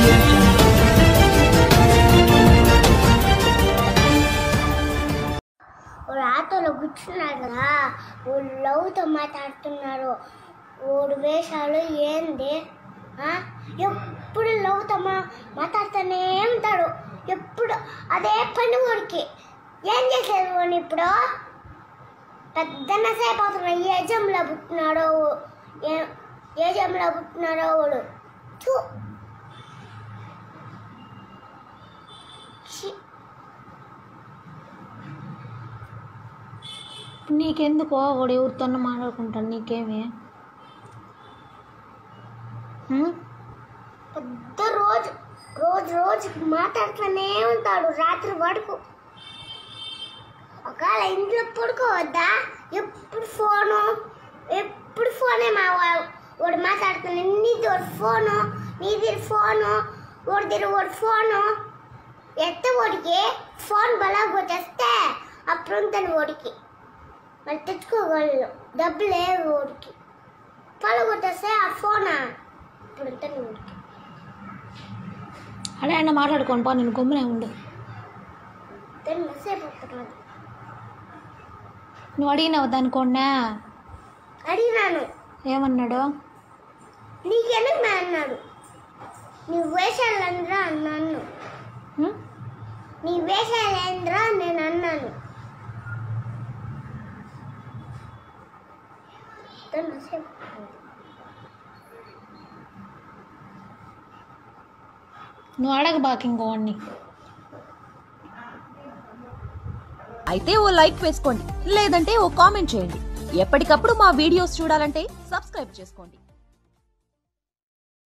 ఆటోలో కూర్చున్నారు కదా, వాళ్ళు లవ్తో మాట్లాడుతున్నారు. ఓడి వేషాలు ఏంది, ఎప్పుడు లవ్తో మాట్లాడుతూనే ఉంటాడు. ఎప్పుడు అదే పని ఊరికి. ఏం చేసేది వాడిని ఇప్పుడు? పెద్ద నసైపోతున్నాడు. ఏ జంలో పుట్టినాడో వాడు. నీకెందుకో వాడు ఎవరితో మాట్లాడుకుంటాడు, నీకేమి? పెద్ద రోజుకి మాట్లాడుతూనే ఉంటాడు రాత్రి వరకు. ఒకవేళ ఇంట్లో పడుకోవద్దా, ఎప్పుడు ఫోనే వాడు మాట్లాడుతున్నా. నీది వాడు ఫోను, నీది ఫోను, వాడిది వాడు ఫోను. వాడికి ఫోన్ బలాగొచ్చేస్తే అప్పుడు ఉంటుంది వాడికి. మళ్ళీ తెచ్చుకోగలను, డబ్బులు లేవు వాడికి. పలగొట్టేస్తే ఆ ఫోనా ఇప్పుడు ఉంటుంది వాడికి. అదే ఆయన మాట్లాడుకోను పా, నేను గమ్మునే ఉండు. సేపడుతున్నది. నువ్వు అడిగినావు దానికోండా? అడిగినాను. ఏమన్నాడు? నీకెందుకు అన్నాడు. నీ వేషాలు అందరా అన్నాను. నీ వేషాలు ఏంద్రా నేను అన్నాను. నువ్వు అడగబాక ఇంకోవాడిని. అయితే ఓ లైక్ వేసుకోండి, లేదంటే ఓ కామెంట్ చేయండి. ఎప్పటికప్పుడు మా వీడియోస్ చూడాలంటే సబ్స్క్రైబ్ చేసుకోండి.